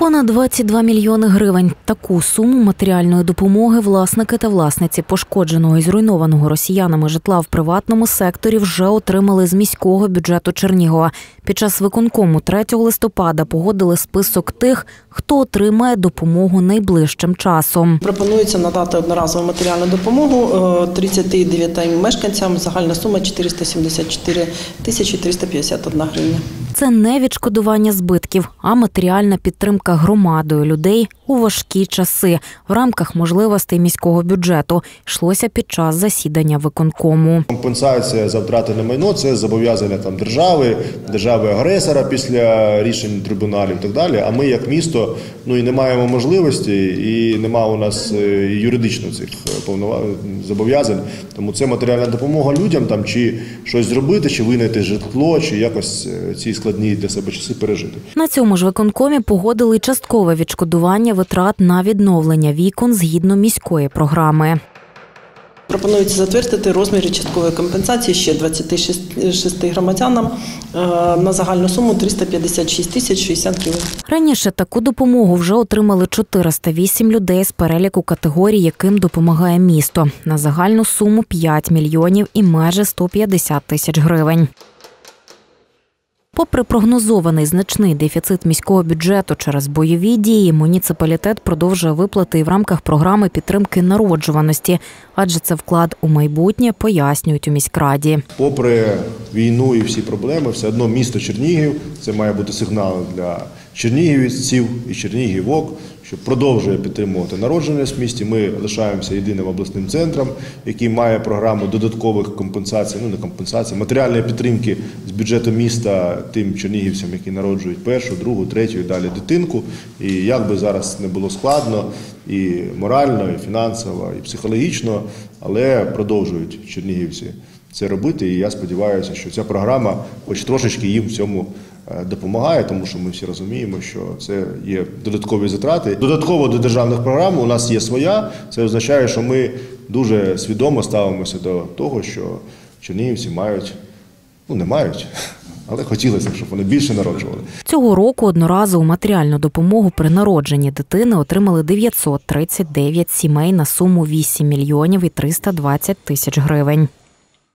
Понад 22 мільйони гривень. Таку суму матеріальної допомоги власники та власниці пошкодженого і зруйнованого росіянами житла в приватному секторі вже отримали з міського бюджету Чернігова. Під час виконкому 3 листопада погодили список тих, хто отримає допомогу найближчим часом. Пропонується надати одноразову матеріальну допомогу 39 мешканцям. Загальна сума 474 тисячі 351 гривня. Це не відшкодування збитків, а матеріальна підтримка громадою людей у важкі часи в рамках можливостей міського бюджету. Йшлося під час засідання виконкому. Компенсація за втрати на майно – це зобов'язання держави-агресора після рішень трибуналів і так далі. А ми як місто і не маємо можливості, і немає у нас юридично цих зобов'язань. Тому це матеріальна допомога людям, чи щось зробити, чи винайти житло, чи якось ці складні для себе часи пережити. На цьому ж виконкомі погодили часткове відшкодування витрат на відновлення вікон згідно міської програми. Пропонується затвердити розміри часткової компенсації ще 26 громадянам на загальну суму 356 тисяч 60 гривень. Раніше таку допомогу вже отримали 408 людей з переліку категорій, яким допомагає місто. На загальну суму 5 мільйонів і майже 150 тисяч гривень. Попри прогнозований значний дефіцит міського бюджету через бойові дії, муніципалітет продовжує виплати і в рамках програми підтримки народжуваності, адже це вклад у майбутнє, пояснюють у міськраді. Попри війну і всі проблеми, все одно місто Чернігів, це має бути сигнал для чернігівців і чернігівок, що продовжує підтримувати народжуваність в місті. Ми лишаємося єдиним обласним центром, який має програму додаткових компенсацій, матеріальної підтримки з бюджету міста тим чернігівцям, які народжують першу, другу, третю і далі дитинку. І як би зараз не було складно і морально, і фінансово, і психологічно, але продовжують чернігівці це робити. І я сподіваюся, що ця програма хоч трошечки їм в цьому допомагає, тому що ми всі розуміємо, що це є додаткові затрати. Додатково до державних програм у нас є своя. Це означає, що ми дуже свідомо ставимося до того, що чернігівці не мають, але хотілося, щоб вони більше народжували. Цього року одноразову матеріальну допомогу при народженні дитини отримали 939 сімей на суму 8 мільйонів і 320 тисяч гривень.